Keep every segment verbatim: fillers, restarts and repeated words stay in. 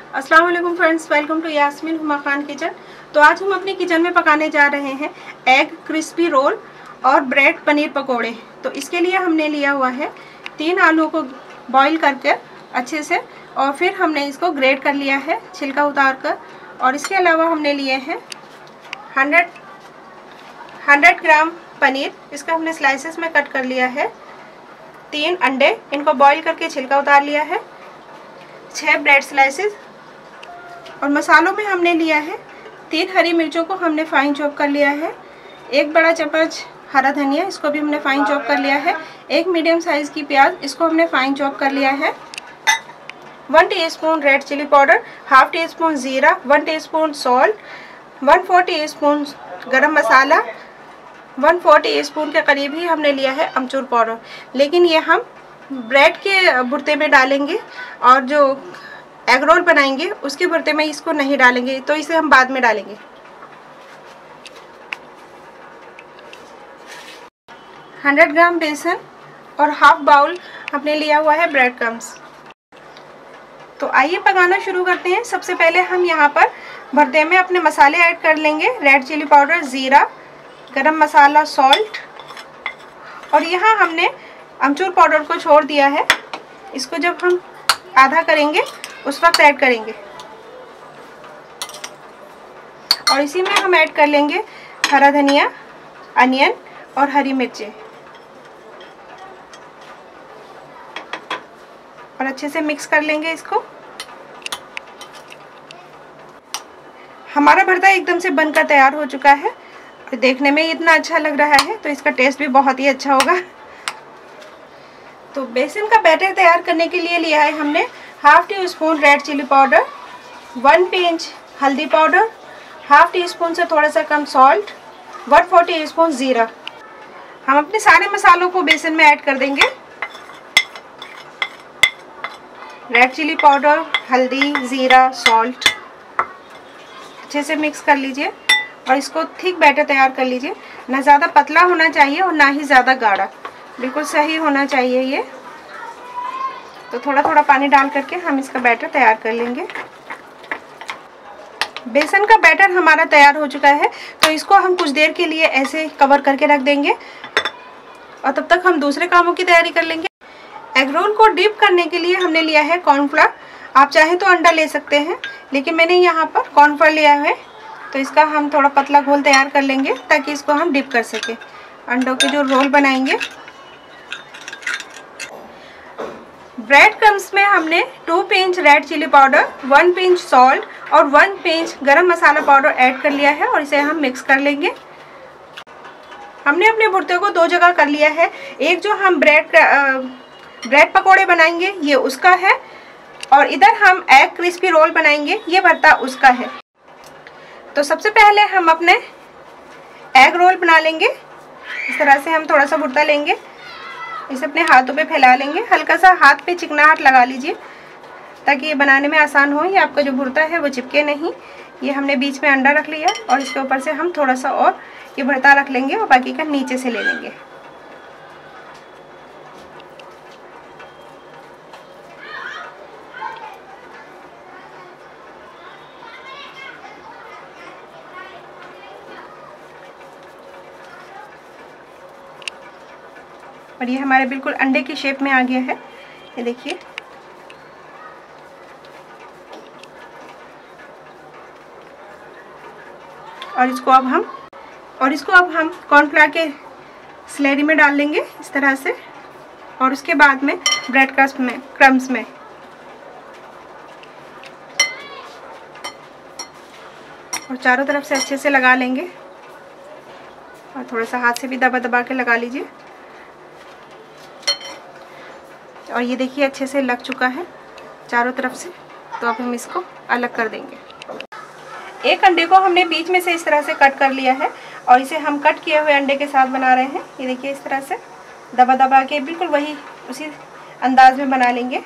अस्सलाम वालेकुम friends, welcome to Yasmeen Huma Khan kitchen. तो आज हम अपने किचन में पकाने जा रहे हैं एग क्रिस्पी रोल और ब्रेड पनीर पकोड़े। तो इसके लिए हमने लिया हुआ है तीन आलू को बॉईल करके अच्छे से, और फिर हमने इसको ग्रेट कर लिया है छिलका उतार कर। और इसके अलावा हमने लिए हैं हंड्रेड हंड्रेड ग्राम पनीर, इसका हमने स्लाइसेस में कट कर लिया है। तीन अंडे, इनको बॉईल करके छिलका उतार लिया है। छः ब्रेड स्लाइसेस। और मसालों में हमने लिया है तीन हरी मिर्चों को हमने फाइन चॉप कर लिया है। एक बड़ा चम्मच हरा धनिया, इसको भी हमने फाइन चॉप कर लिया है। एक मीडियम साइज़ की प्याज, इसको हमने फाइन चॉप कर लिया है। One teaspoon red chilli powder, half teaspoon ज़ीरा, one teaspoon salt, one four teaspoon garam masala, one four teaspoon के करीब ही हमने लिया है अमचूर पाउडर। लेकिन ये हम ब्रेड के भुर्ते में डालेंगे और जो एग रोल बनाएंगे उसके भुर्ते में इसको नहीं डालेंगे, तो इसे हम बाद में डालेंगे। हंड्रेड ग्राम बेसन और हाफ बाउल हमने लिया हुआ है ब्रेड क्रम्स। तो आइए पकाना शुरू करते हैं। सबसे पहले हम यहाँ पर भुर्ते में अपने मसाले ऐड कर लेंगे। रेड चिली पाउडर, ज़ीरा, गरम मसाला, सॉल्ट, और यहाँ हमने अमचूर पाउडर को छोड़ दिया है। इसको जब हम आधा करेंगे उस वक्त ऐड करेंगे। और इसी में हम ऐड कर लेंगे हरा धनिया, अनियन और हरी मिर्चें, और अच्छे से मिक्स कर लेंगे इसको। हमारा भरता एकदम से बनकर तैयार हो चुका है। देखने में इतना अच्छा लग रहा है तो इसका टेस्ट भी बहुत ही अच्छा होगा। तो बेसन का बैटर तैयार करने के लिए लिया है हमने half teaspoon red chilli powder, one pinch हल्दी पाउडर, हाफ टी स्पून से थोड़ा सा कम salt, one four teaspoon ज़ीरा। हम अपने सारे मसालों को बेसन में ऐड कर देंगे। रेड चिली पाउडर, हल्दी, ज़ीरा, सॉल्ट, अच्छे से मिक्स कर लीजिए और इसको थिक बैटर तैयार कर लीजिए। ना ज़्यादा पतला होना चाहिए और ना ही ज़्यादा गाढ़ा, बिल्कुल सही होना चाहिए ये। तो थोड़ा थोड़ा पानी डाल करके हम इसका बैटर तैयार कर लेंगे। बेसन का बैटर हमारा तैयार हो चुका है, तो इसको हम कुछ देर के लिए ऐसे कवर करके रख देंगे और तब तक हम दूसरे कामों की तैयारी कर लेंगे। एग रोल को डिप करने के लिए हमने लिया है कॉर्नफ्लोर। आप चाहें तो अंडा ले सकते हैं, लेकिन मैंने यहाँ पर कॉर्नफ्लोर लिया है। तो इसका हम थोड़ा पतला घोल तैयार कर लेंगे ताकि इसको हम डिप कर सकें। अंडों के जो रोल बनाएंगे। ब्रेड क्रम्स में हमने two pinch red chilli powder, one pinch salt और one pinch garam masala powder add कर लिया है और इसे हम मिक्स कर लेंगे। हमने अपने भुर्ते को दो जगह कर लिया है। एक जो हम ब्रेड ब्रेड पकोड़े बनाएंगे ये उसका है, और इधर हम एग क्रिस्पी रोल बनाएंगे, ये भरता उसका है। तो सबसे पहले हम अपने एग रोल बना लेंगे। इस तरह से हम थोड़ा सा भुर्ता लेंगे, इसे अपने हाथों पे फैला लेंगे। हल्का सा हाथ पे चिकनाहट लगा लीजिए ताकि ये बनाने में आसान हो। ये आपका जो भुर्ता है वो चिपके नहीं। ये हमने बीच में अंडा रख लिया और इसके ऊपर से हम थोड़ा सा और ये भुर्ता रख लेंगे और बाकी का नीचे से ले लेंगे। और ये हमारे बिल्कुल अंडे की शेप में आ गया है, ये देखिए। और इसको अब हम और इसको अब हम कॉर्नफ्लोर के स्लैरी में डाल लेंगे इस तरह से, और उसके बाद में ब्रेड क्रम्स में क्रम्स में और चारों तरफ से अच्छे से लगा लेंगे। और थोड़ा सा हाथ से भी दबा दबा के लगा लीजिए। और ये देखिए अच्छे से लग चुका है चारों तरफ से। तो अब हम इसको अलग कर देंगे। एक अंडे को हमने बीच में से इस तरह से कट कर लिया है और इसे हम कट किए हुए अंडे के साथ बना रहे हैं। ये देखिए इस तरह से दबा दबा के बिल्कुल वही उसी अंदाज में बना लेंगे।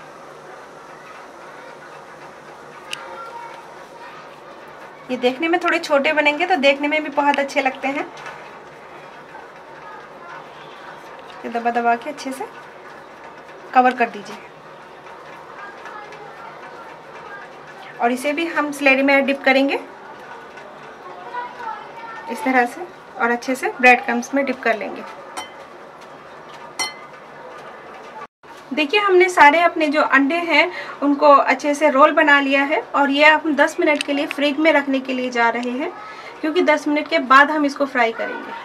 ये देखने में थोड़े छोटे बनेंगे तो देखने में भी बहुत अच्छे लगते हैं। ये दबा दबा के अच्छे से कवर कर दीजिए। और इसे भी हम स्लरी में डिप करेंगे इस तरह से, और अच्छे से ब्रेड क्रम्स में डिप कर लेंगे। देखिए हमने सारे अपने जो अंडे हैं उनको अच्छे से रोल बना लिया है, और ये हम दस मिनट के लिए फ्रिज में रखने के लिए जा रहे हैं, क्योंकि दस मिनट के बाद हम इसको फ्राई करेंगे।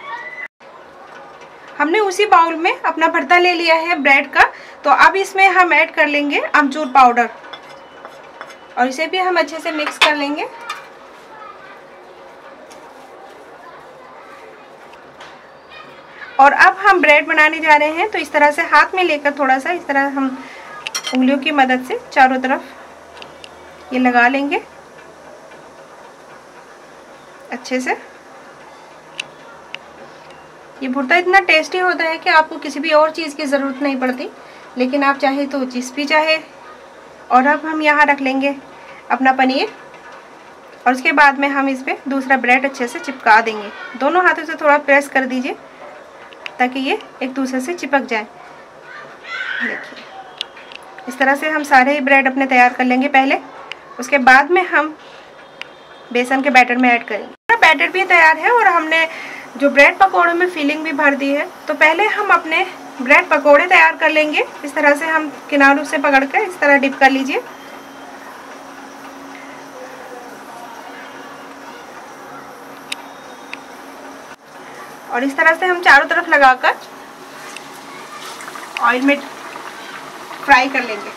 हमने उसी बाउल में अपना भरता ले लिया है ब्रेड का, तो अब इसमें हम ऐड कर लेंगे अमचूर पाउडर, और इसे भी हम अच्छे से मिक्स कर लेंगे। और अब हम ब्रेड बनाने जा रहे हैं, तो इस तरह से हाथ में लेकर थोड़ा सा इस तरह हम उंगलियों की मदद से चारों तरफ ये लगा लेंगे अच्छे से। ये भुर्ता इतना टेस्टी होता है कि आपको किसी भी और चीज़ की ज़रूरत नहीं पड़ती, लेकिन आप चाहे तो चीज़ भी चाहे। और अब हम यहाँ रख लेंगे अपना पनीर, और उसके बाद में हम इस पर दूसरा ब्रेड अच्छे से चिपका देंगे। दोनों हाथों से थोड़ा प्रेस कर दीजिए ताकि ये एक दूसरे से चिपक जाए। देखिए इस तरह से हम सारे ही ब्रेड अपने तैयार कर लेंगे पहले, उसके बाद में हम बेसन के बैटर में ऐड करेंगे। बैटर भी तैयार है और हमने जो ब्रेड पकोड़ों में फिलिंग भी भर दी है। तो पहले हम अपने ब्रेड पकोड़े तैयार कर लेंगे। इस तरह से हम किनारों से पकड़कर इस तरह डिप कर लीजिए। और इस तरह से हम चारों तरफ लगाकर ऑयल में फ्राई कर लेंगे।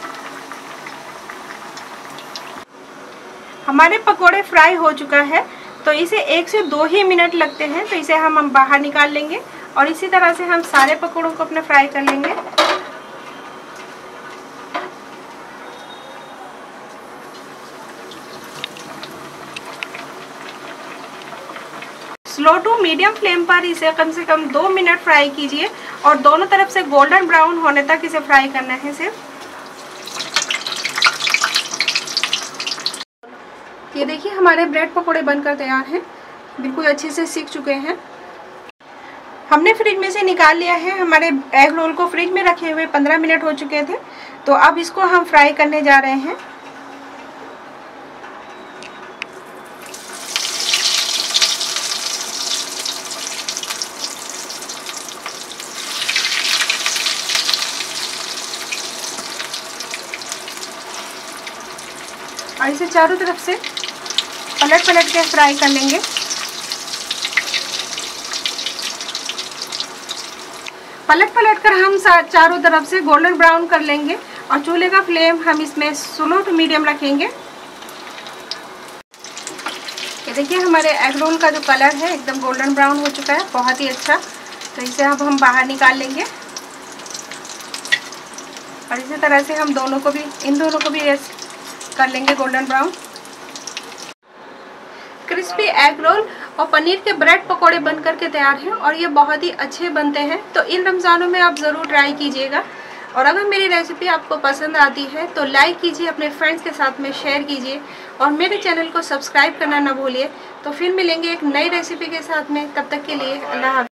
हमारे पकोड़े फ्राई हो चुका है, तो इसे एक से दो ही मिनट लगते हैं, तो इसे हम हम बाहर निकाल लेंगे। और इसी तरह से हम सारे पकोड़ों को अपने फ्राई कर लेंगे। स्लो टू मीडियम फ्लेम पर इसे कम से कम दो मिनट फ्राई कीजिए, और दोनों तरफ से गोल्डन ब्राउन होने तक इसे फ्राई करना है सिर्फ। ये देखिए हमारे ब्रेड पकोड़े बनकर तैयार हैं, बिल्कुल अच्छे से सीख चुके हैं। हमने फ्रिज में से निकाल लिया है। हमारे एग रोल को फ्रिज में रखे हुए पंद्रह मिनट हो चुके थे, तो अब इसको हम फ्राई करने जा रहे हैं। और इसे चारों तरफ से पलट पलट के फ्राई कर लेंगे। पलट पलट कर हम चारों तरफ से गोल्डन ब्राउन कर लेंगे, और चूल्हे का फ्लेम हम इसमें स्लो टू मीडियम रखेंगे। ये देखिए हमारे एग रोल का जो कलर है एकदम गोल्डन ब्राउन हो चुका है, बहुत ही अच्छा। तो इसे अब हम बाहर निकाल लेंगे, और इसी तरह से हम दोनों को भी इन दोनों को भी कर लेंगे golden brown. Crispy egg roll और पनीर के ब्रेड पकोड़े बनकर के तैयार हैं, और ये बहुत ही अच्छे बनते हैं। तो इन रमज़ानों में आप ज़रूर ट्राई कीजिएगा। और अगर मेरी रेसिपी आपको पसंद आती है तो लाइक कीजिए, अपने फ्रेंड्स के साथ में शेयर कीजिए, और मेरे चैनल को सब्सक्राइब करना ना भूलिए। तो फिर मिलेंगे एक नई रेसिपी के साथ में, तब तक के लिए अल्लाह हाफ़िज़।